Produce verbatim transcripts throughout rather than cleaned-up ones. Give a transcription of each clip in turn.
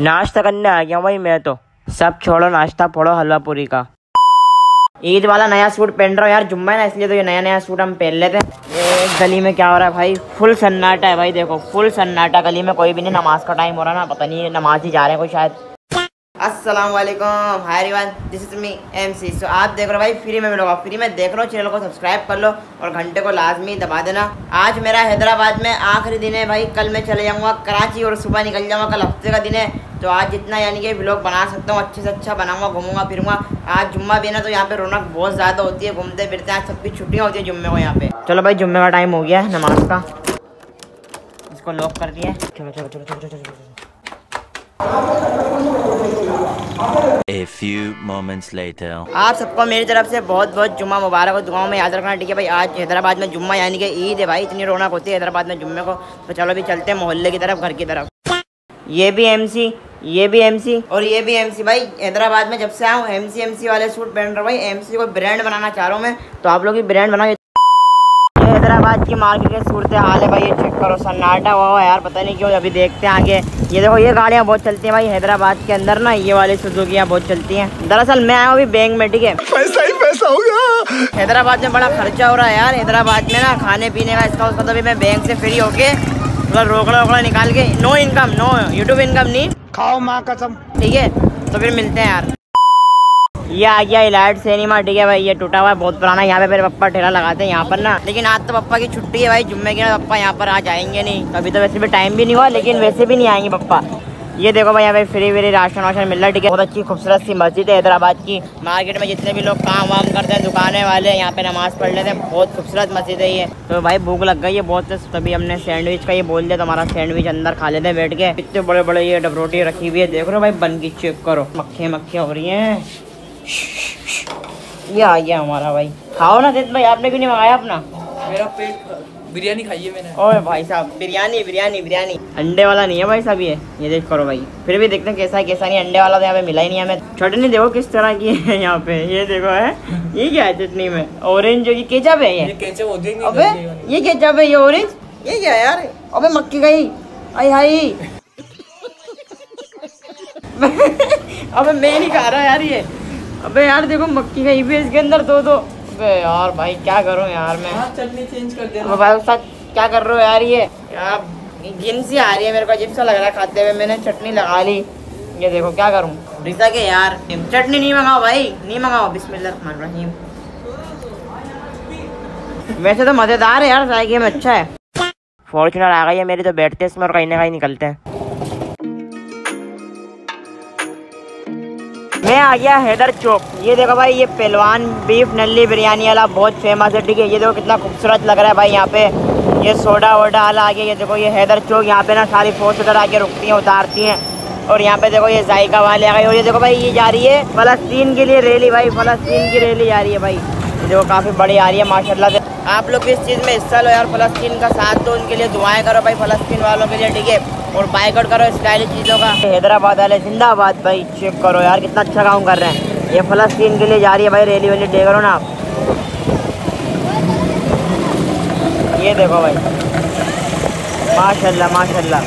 नाश्ता करने आ गया भाई मैं तो। सब छोड़ो नाश्ता फोड़ो हलवा पूरी का। ईद वाला नया सूट पहन रहा हूँ यार, जुम्मा है ना इसलिए तो ये नया नया सूट हम पहन लेते हैं। ये गली में क्या हो रहा है भाई, फुल सन्नाटा है भाई, देखो फुल सन्नाटा, गली में कोई भी नहीं, नमाज का टाइम हो रहा है ना, पता नहीं नमाज ही जा रहे हैं कोई शायद। अस्सलाम वालेकुम, hi everyone, this is me MC. So आप देख रहे हो भाई फ्री में मिलोगा, फ्री में देख रहे हो, चैनल को सब्सक्राइब कर लो और घंटे को लाजमी दबा देना। आज मेरा हैदराबाद में आखिरी दिन है भाई, कल मैं चले जाऊँगा कराची और सुबह निकल जाऊँगा, कल हफ्ते का दिन है। तो आज जितना यानी कि व्लॉग बना सकता हूँ अच्छे से अच्छा बनाऊँगा, घूमूंगा फिरूंगा। आज जुम्मा भी है ना, तो यहाँ पे रौनक बहुत ज़्यादा होती है, घूमते फिरते हैं, सबकी छुट्टियाँ होती है जुम्मे को यहाँ पे। चलो भाई जुम्मे का टाइम हो गया है नमाज का, इसको लॉक कर दिया। चलो चलो चलो चलो चलो A few moments later. आप सबको मेरी तरफ से बहुत बहुत जुम्मा मुबारक हो, दुआओं में याद रखना, ठीक है भाई। आज हैदराबाद में जुम्मा यानी कि ईद है भाई, इतनी रौनक होती है हैदराबाद में जुम्मे को। तो चलो भी चलते हैं मोहल्ले की तरफ, घर की तरफ। ये भी एमसी, ये भी एमसी और ये भी एमसी भाई। हैदराबाद में जब से आऊँ एमसी एमसी वाले सूट पहन रहा हूँ भाई, एमसी को ब्रांड बनाना चाह रहा हूँ मैं, तो आप लोग भी ब्रांड बनाओ। हैदराबाद की मार्केट की सूरत हाल है भाई, ये चेक करो, सन्नाटा हुआ है यार, पता नहीं क्यों। अभी देखते हैं आगे। ये देखो ये गाड़ियाँ बहुत चलती हैं भाई हैदराबाद के अंदर ना, ये वाली सुजुकियाँ बहुत चलती हैं। दरअसल मैं आया हूँ अभी बैंक में, ठीक है, पैसा ही पैसा होगा। हैदराबाद में बड़ा खर्चा हो रहा है यार, हैदराबाद में ना खाने पीने का इसका उसका। तो अभी मैं बैंक से फ्री होके थोड़ा रोकड़ा वोकड़ा निकाल के, no income, no YouTube income नहीं, खाओ माँ कसम, ठीक है। तो फिर मिलते हैं यार। ये आ गया इलाइट सिनेमा, ठीक है भाई, ये टूटा हुआ है, बहुत पुराना। यहाँ पे मेरे पापा ठेला लगाते हैं यहाँ पर ना, लेकिन आज तो पापा की छुट्टी है भाई, जुम्मे की ना, पापा यहाँ पर आज आएंगे नहीं। तो अभी तो वैसे भी टाइम भी नहीं हुआ, लेकिन वैसे भी नहीं आएंगे पापा। ये देखो भाई यहाँ पे फ्री व्री राशन वाशन मिल रहा है, ठीक है। बहुत अच्छी खूबसूरत सी मस्जिद है हैदराबाद की। मार्केट में जितने भी लोग काम वाम करते हैं, दुकानें वाले यहाँ पे नमाज पढ़ लेते हैं, बहुत खूबसूरत मस्जिद है ये। तो भाई भूख लग गई है बहुत, तभी हमने सैंडविच का ये बोल दिया, तो हमारा सैंडविच अंदर खा लेते हैं बैठ के। इतने बड़े बड़े ये डबरोटी रखी हुई है, देख रहे हो भाई, बन की चेक करो, मक्खियाँ मक्खियाँ हो रही हैं। ये आ गया हमारा भाई, खाओ ना देख भाई, आपने क्यों नहीं मंगाया अपना? मेरा पेट बिरयानी खाई है मैंने। ओए भाई साहब, बिरयानी बिरयानी बिरयानी, अंडे वाला नहीं है भाई साहब ये ये देख करो भाई। फिर भी देखते हैं कैसा है कैसा नहीं, अंडे वाला तो यहाँ पे मिला ही नहीं हमें। चटनी देखो किस तरह की है यहाँ पे, ये देखो है, ये क्या है चटनी में, ऑरेंज जो, ये केचप है, ये केचप हो जाएगी। अबे ये केचप है, ये ऑरेंज, ये क्या है यार? अबे मक्की गई, आई हाई। अबे मैं नहीं खा रहा यार ये, अबे यार देखो मक्की गई भी इसके अंदर दो दो। अबे यार भाई क्या करूं यार मैं, चटनी चेंज कर देना। अबे भाई साथ क्या कर रहे हो यार, ये क्या घिन सी आ रही है मेरे को, अजीब सा लग रहा है खाते हुए। मैंने चटनी लगा ली, ये देखो क्या करूं, रिसा के यार चटनी नहीं मंगाओ भाई, नहीं मंगाओ, बिस्मिल्लाहिर्रहमानिर्रहीम। वैसे तो मजेदार है यार, जाएगी में अच्छा है। फॉर्च्यूनर आ गई है मेरी, तो बैठते इसमें और कहीं ना कहीं निकलते हैं। मैं आ गया हैदर चौक। ये देखो भाई, ये पहलवान बीफ नल्ली बिरयानी वाला बहुत फेमस है, ठीक है। ये देखो कितना खूबसूरत लग रहा है भाई यहाँ पे, ये सोडा वोडा वाला आ गया। ये देखो ये हैदर चौक, यहाँ पे ना सारी फोर्स उधर आके रुकती हैं, उतारती हैं। और यहाँ पे देखो ये जायका वाले आ गए। और ये देखो भाई, ये जा रही है फलस्तीन के लिए रैली भाई, फलस्तीन की रैली जा रही है भाई। ये देखो काफ़ी बड़ी आ रही है माशाल्लाह से। आप लोग भी इस चीज़ में हिस्सा लो यार, फलस्तीन का साथ दो, उनके लिए दुआएं करो भाई, फलस्तीन वालों के लिए, ठीक है। और बाइकआउट करो स्टाइलिश चीज़ों का। हैदराबाद वाले जिंदाबाद भाई, चेक करो यार कितना अच्छा काम कर रहे हैं। ये फलस्तीन के लिए जा रही है भाई रैली वैली, देख करो ना आप, ये देखो भाई, माशाल्लाह माशाल्लाह।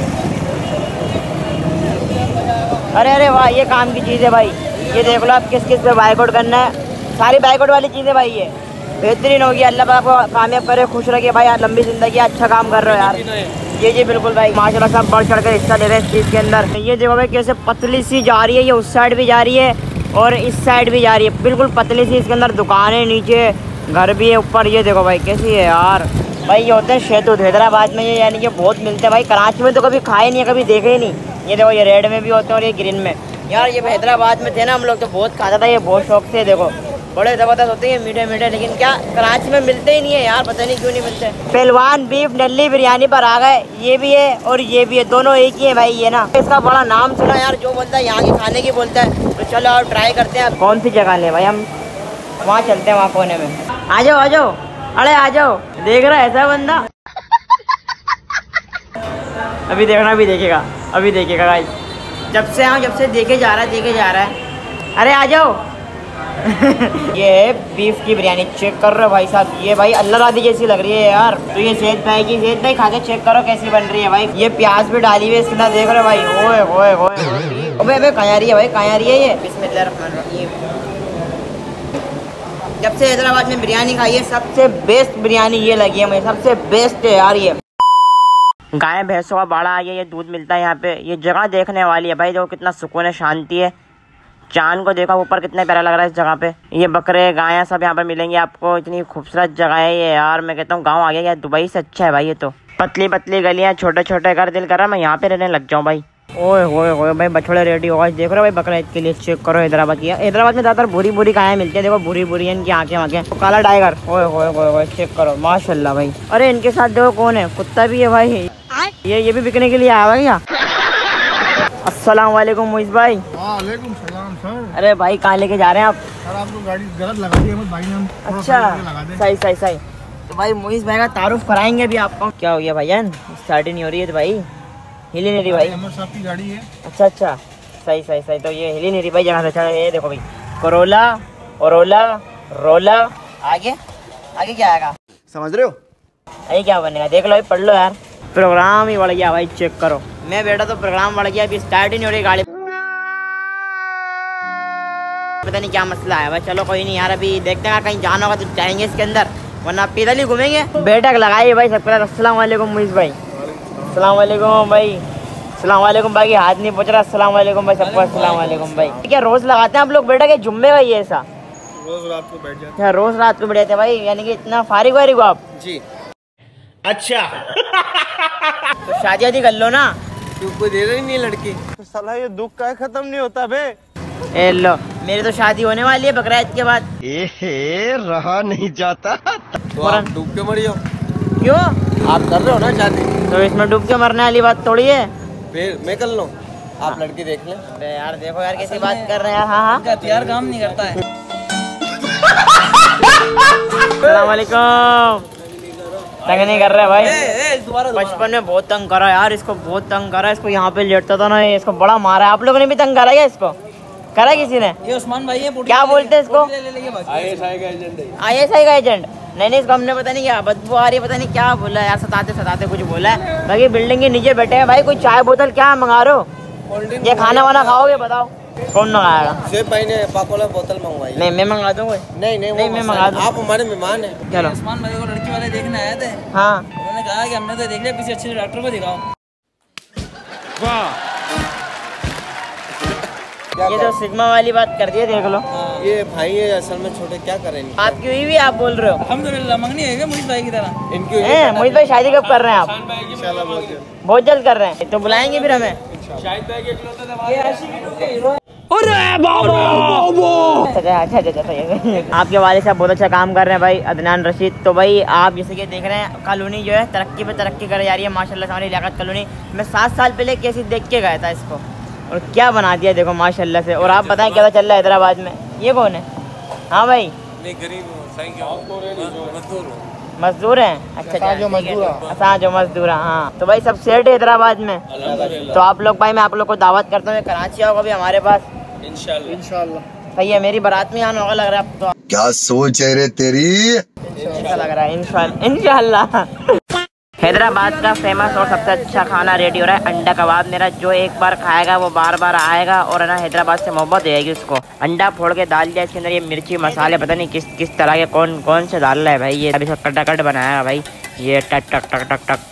अरे अरे वाह, ये काम की चीज़ है भाई। ये देख लो आप किस किस पे बाइकआउट करना है, सारी बाइकआउट वाली चीज़ें भाई, ये बेहतरीन होगी। अल्लाह पाक आपको कामयाब करे, खुश रखे भाई, यार लंबी जिंदगी, अच्छा काम कर रहे हो यार। जी जी बिल्कुल भाई, माशाल्लाह सब बढ़ चढ़ कर हिस्सा ले रहे हैं इस चीज़ के अंदर। ये देखो भाई कैसे पतली सी जा रही है, ये उस साइड भी जा रही है और इस साइड भी जा रही है, बिल्कुल पतली सी। इसके अंदर दुकानें, नीचे घर भी है, ऊपर ये देखो भाई कैसी है यार। भाई ये होते हैं शहतूत, हैदराबाद में ये यानी कि बहुत मिलते हैं भाई, कराची में तो कभी खाए नहीं है, कभी देखे ही नहीं। ये देखो ये रेड में भी होते हैं और ये ग्रीन में। यार ये हैदराबाद में थे ना हम लोग, तो बहुत खाता था ये, बहुत शौक से। देखो बड़े ज़बरदस्त होते हैं मीठे मीठे, लेकिन क्या कराची में मिलते ही नहीं है यार, पता नहीं क्यों नहीं मिलते। पहलवान बीफ नल्ली बिरयानी पर आ गए, ये भी है और ये भी है, दोनों एक ही है भाई। ये ना इसका बड़ा नाम सुना यार, जो बोलता है यहाँ के खाने की बोलता है। तो चलो और ट्राई करते हैं। कौन सी जगह ले भाई, हम वहाँ चलते हैं, वहाँ कोने में। आ जाओ आ जाओ, अरे आ जाओ, देख रहा है ऐसा बंदा। अभी देखना, अभी देखेगा, अभी देखेगा गाइस, जब से आऊँ जब से देखे जा रहा है, देखे जा रहा है। अरे आ जाओ, ये है बीफ की बिरयानी, चेक कर रहे हो भाई साहब। ये भाई अल्लाह रादी जैसी लग रही है यार। तो ये सेहत भाई की, सेहत भाई खा के चेक करो कैसी बन रही है भाई। ये प्याज भी डाली हुई है इसके अंदर, देख रहे हो भाई। ओए ओए ओए अबे अबे कहाँ आ रही है भाई, कहाँ आ रही है ये। बिस्मिल्लाहिर्रहमानिर्रहीम। जब से हैदराबाद में बिरयानी खाई है सबसे बेस्ट बिरयानी ये लगी है मुझे, सबसे बेस्ट है यार ये। गाय भैंसों का बाड़ा आ गया, ये दूध मिलता है यहाँ पे। ये जगह देखने वाली है भाई, देखो कितना सुकून है, शांति है। चांद को देखो ऊपर कितना प्यारा लग रहा है इस जगह पे। ये बकरे गायें सब यहाँ पे मिलेंगे आपको, इतनी खूबसूरत जगह है ये यार। मैं कहता हूँ गाँव आ गया यार, दुबई से अच्छा है भाई ये तो। पतली पतली गलियाँ, छोटे छोटे घर, दिल कर रहा है मैं यहाँ पे रहने लग जाऊँ भाई। ओए होए होए भाई बछड़े रेडी होगा, देख रहे हो भाई बकरा ईद के लिए। चेक करो हैदराबाद की, हैदराबाद में ज़्यादातर भूरी भूरी गायें मिलती है, देखो भूरी भूरी है इनकी आँखें वाँखें। तो काला टाइगर, ओए होए होए होए चेक करो माशाल्लाह भाई। अरे इनके साथ देखो कौन है, कुत्ता भी है भाई। ये ये भी बिकने के लिए आया हुआ क्या? अस्सलाम वालेकुम मुइज़ भाई। वालेकुम सलाम सर। अरे भाई कहाँ लेके जा रहे हैं आप? सर आपको गाड़ी गलत लगा दी है भाई ने। अच्छा सही सही सही। तो भाई मुइज़ भाई का तारुफ कराएंगे अभी आपको। क्या हो गया भाईजान, स्टार्ट ही नहीं हो रही है तो भाई, हिली नहीं रही भाई। अमर साहब की गाड़ी है। अच्छा अच्छा सही सही सही। तो ये हिली नहीं रही भाई जगह से। अच्छा ये देखो भाई, कोरोला ओरोला रोला, आगे आगे क्या आएगा समझ रहे हो? अरे क्या बनेगा देख लो भाई, पढ़ लो यार। प्रोग्राम ही बढ़ गया भाई, चेक करो। मैं बैठा तो प्रोग्राम बढ़ गया, अभी स्टार्ट ही नहीं हो रही गाड़ी। पता नहीं क्या मसला है भाई। चलो कोई नहीं यार, अभी देखते हैं कहीं जाना होगा तो जाएंगे इसके अंदर, वरना पैदल ही घूमेंगे। बैठक लगाई भाई सबके साथ। अस्सलाम वालेकुम मुइज़ भाई। अस्सलाम वालेकुम भाई। अस्सलाम वालेकुम भाई, हाथ नहीं पहुँच रहा। अस्सलाम वालेकुम भाई सबको। अस्सलाम वालेकुम भाई। क्या रोज लगाते हैं आप लोग बैठक, जुम्मे का ये ऐसा रोज रात को बैठ जाते हैं? रोज रात को बैठे थे भाई, यानी कि इतना फारिग वारिग हो आप जी। अच्छा तो शादी वादी कर लो ना। तू कोई दे रही नहीं लड़की तो साला ये दुख का खत्म नहीं होता बे। ए लो मेरी तो शादी होने वाली है बकरा ईद के बाद। ए रहा नहीं जाता तो आप डूब के मरियो। क्यों? आप कर रहे हो ना शादी, तो इसमें डूब के मरने वाली बात थोड़ी है। फिर मैं कर लूँ, आप लड़की देख लें। अरे यार देखो यार कैसी बात कर रहे हैं। हाँ हाँ हथियार काम नहीं करता है। अस्सलाम वालेकुम। तंग नहीं कर रहे भाई, बचपन में बहुत तंग करा यार इसको, बहुत तंग करा इसको। यहाँ पे लेटता था ना, इसको बड़ा मारा। आप लोगों ने भी तंग करा क्या इसको? करा किसी ने? ये उस्मान भाई है। क्या बोलते हैं इसको? आई एस आई का एजेंट है। आई एस आई का एजेंट? नहीं नहीं इसको हमने पता नहीं क्या बदबू आ रही है, पता नहीं क्या बोला यार, सताते सताते कुछ बोला है। बाकी बिल्डिंग के नीचे बैठे हैं भाई। कोई चाय बोतल क्या मंगा रहे हो? ये खाना वाना खाओगे बताओ? कौन मंगाएगा? सेब भाई ने पाकोला बोतल मंगवाई। नहीं मैं मंगा दूँ। नहीं नहीं नहीं मैं मंगा दूँ। आप हमारे मेहमान हैं। चलो उस्मान भाई को लड़की वाले देखने आए थे। हाँ उन्होंने कहा कि हमने तो देख लिया, किसी अच्छे डॉक्टर को दिखाओ। ये तो सिग्मा वाली बात कर दी है, देख लो। ये भाई है असल में छोटे, क्या करेंगे? आपकी हुई भी आप बोल रहे हो? अल्हम्दुलिल्लाह मंगनी है क्या मुइज़ भाई की तरह? इनकी हैं मुइज़ भाई शादी कब कर रहे हैं आप? इंशाल्लाह बहुत जल्द। बहुत जल्द कर रहे हैं, तो बुलाएंगे फिर हमें। अच्छा अच्छा अच्छा अच्छा। आपके वाले साहब बहुत अच्छा काम कर रहे हैं भाई, अदनान रशीद। तो भाई आप जैसे कि देख रहे हैं कॉलोनी जो है तरक्की पे तरक्की कर जा रही है माशाल्लाह से। हमारी लियाकत कॉलोनी में सात साल पहले कैसे देख के गया था इसको, और क्या बना दिया देखो माशाल्लाह से। और आप बताएं क्या चल रहा है हैदराबाद में? ये कौन है? हाँ भाई मजदूर हैं। अच्छा अच्छा जो मजदूर अच्छा जो मजदूर हाँ। तो भाई सब सेट है हैदराबाद में। तो आप लोग भाई मैं आप लोग को दावत करता हूँ, कराची आओगे अभी हमारे पास इंशाल्लाह। इंशाल्लाह सही है, मेरी बारात में आना होगा लग रहा है अब तो। क्या सोच है रे तेरी? ऐसा लग रहा है इंशाल्लाह इंशाल्लाह। हैदराबाद का फेमस और सबसे अच्छा खाना रेडी हो रहा है, अंडा कबाब। मेरा जो एक बार खाएगा वो बार बार आएगा, और है ना हैदराबाद से मोहब्बत रहेगी उसको। अंडा फोड़ के डाल दिया इसके अंदर, ये मिर्ची मसाले पता नहीं किस किस तरह के कौन कौन से डाल रहा है भाई। ये अभी सब कटाकट बनाया भाई, ये टक टक टक टक टक।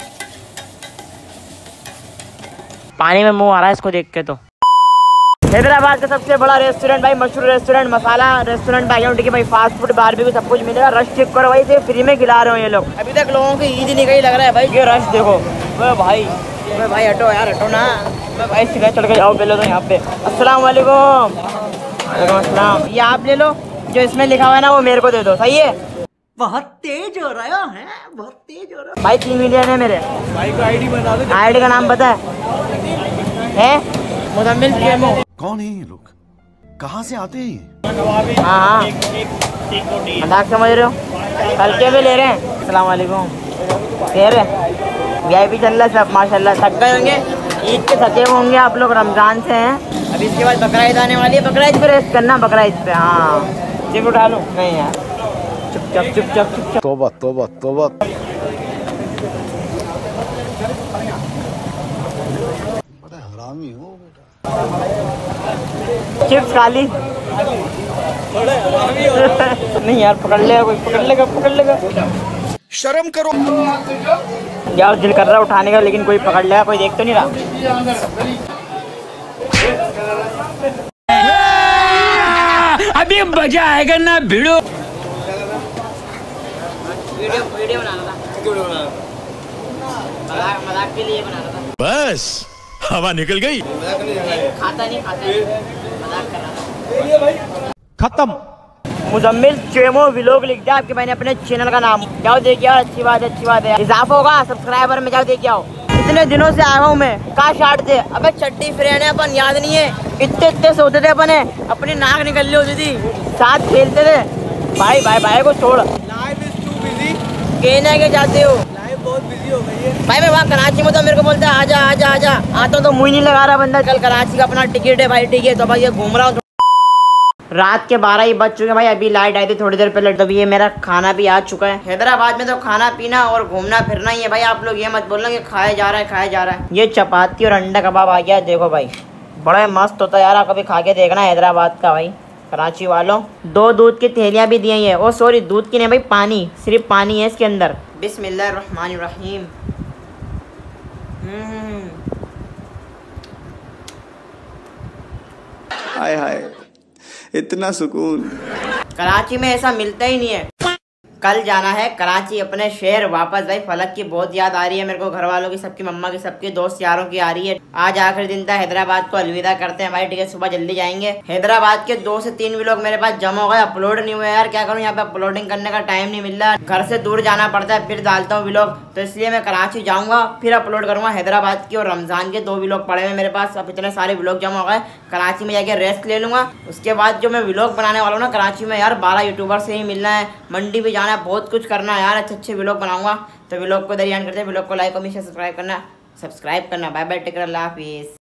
पानी में मुंह आ रहा है इसको देख के। तो हैदराबाद का सबसे बड़ा रेस्टोरेंट भाई, मशहूर रेस्टोरेंट, मसाला रेस्टोरेंट भाई, भाई फास्ट फूड बार भी सब कुछ मिलेगा। रश चेक करो भाई, फ्री में खिला रहे हो ये लोग। अभी तक लोगों की ईद नहीं गई लग रहा है भाई। ये रश देखो भाई, भाई हटो यार हटो ना भाई, सीधे चढ़ के जाओ पहले तो यहाँ पे। अस्सलाम वालेकुम। वालेकुम अस्सलाम। ये आप ले लो, जो इसमें लिखा हुआ है ना वो मेरे को दे दो, सही है? बहुत तेज हो रहा है, बहुत तेज हो रहा है भाई। तीन मिलियन है मेरे भाई का। आईडी बता दो। आईडी का नाम पता है? मुदम्मिल केमो। कौन है ये लोग? कहाँ से आते हैं? हाँ हाँ मजाक समझ रहे हो? हल्के में ले रहे हैं। अस्सलाम वालेकुम। कह रहे वी आई पी चल रहा है सब माशाल्लाह। थक गए होंगे, ईद के थके होंगे आप लोग, रमज़ान से हैं। अभी इसके बाद बकरा ईद आने वाली है। बकरा ईद पे रेस्ट करना, बकरा ईद पे। हाँ चिप उठा लूँ? नहीं यार, चुपचाप चुपचाप चुपचाप। तोबा तोबा तोबा। बड़ा हरामी हो बेटा। चिप्स खा ली? नहीं यार, पकड़ लेगा कोई, पकड़ लेगा पकड़ लेगा। शर्म करो यार दिल कर रहा है उठाने का, लेकिन कोई पकड़ लेगा, कोई देख तो नहीं रहा। अभी मजा आएगा ना भिड़ो। वीडियो वीडियो बना रहा था, मजाक मजाक के लिए बना रहा था। बस हवा निकल गई। खाता नहीं खाता नहीं, मजाक कर रहा था। खत्म। मुजम्मिल चेमो व्लॉग लिख दिया आपके भाई ने अपने चैनल का नाम। जाओ देखिए, अच्छी बात है अच्छी बात है, इजाफा होगा सब्सक्राइबर में, जाओ देखिए आओ। इतने दिनों से आया हूँ मैं, कहाँ शाट थे? अबे चड्डी फ्रेंड है अपन, याद नहीं है? इतने इतने सोते थे अपन, अपनी नाक निकल ली होती थी, साथ खेलते थे। भाई भाई भाई को छोड़, लाइफ इज टू बिजी। कहने के जाते हो? लाइफ बहुत बिजी हो गई है भाई मैं वहाँ कराची में तो मेरे को बोलता है आजा आजा आजा, आता हूँ तो मुँह नहीं लगा रहा बंदा। कल कराची का अपना टिकट है भाई, ठीक है, तो भाई ये घूम रहा हूँ। रात के बारह ही बज चुके भाई, अभी लाइट आई थी थोड़ी देर पहले, तभी ये मेरा खाना भी आ चुका है। हैदराबाद में तो खाना पीना और घूमना फिरना ही है भाई। आप लोग ये मत बोलना कि खाया जा रहा है खाया जा रहा है। ये चपाती और अंडा कबाब आ गया, देखो भाई बड़ा मस्त होता है यार, आप कभी खा के देखना हैदराबाद का भाई, कराची वालों। दो दूध की थैलियाँ भी दी हैं। ओ सॉरी, दूध की नहीं भाई, पानी, सिर्फ पानी है इसके अंदर। बिस्मिल्लाहिर्रहमानिर्रहीम। हाय हाय, इतना सुकून कराची में ऐसा मिलता ही नहीं है। कल जाना है कराची अपने शहर वापस भाई। फलक की बहुत याद आ रही है मेरे को, घर वालों की, सबकी, मम्मा की, सबके दोस्त यारों की आ रही है। आज आखिरी दिन था, हैदराबाद को अलविदा करते हैं भाई, ठीक है, सुबह जल्दी जाएंगे। हैदराबाद के दो से तीन व्लॉग मेरे पास जमा हो गए, अपलोड नहीं हुए यार, क्या करूँ, यहाँ पे अपलोडिंग करने का टाइम नहीं मिल रहा, घर से दूर जाना पड़ता है, फिर डालता हूँ व्लॉग, तो इसलिए मैं कराची जाऊँगा फिर अपलोड करूँगा। हैदराबाद की और रमजान के दो व्लॉग पड़े हुए मेरे पास, अब इतने सारे व्लॉग जमा हो गए। कराची में जाके रेस्ट ले लूँगा, उसके बाद जो मैं व्लॉग बनाने वाला हूँ ना कराची में यार, बारह यूट्यूबर से ही मिलना है, मंडी भी जाना है, बहुत कुछ करना यार, अच्छे अच्छे व्लॉग बनाऊंगा। तो व्लॉग को दरियान करते हैं, व्लॉग को लाइक और हमेशा सब्सक्राइब करना सब्सक्राइब करना बाय बाय, टेक केयर, अल्लाह हाफिज़।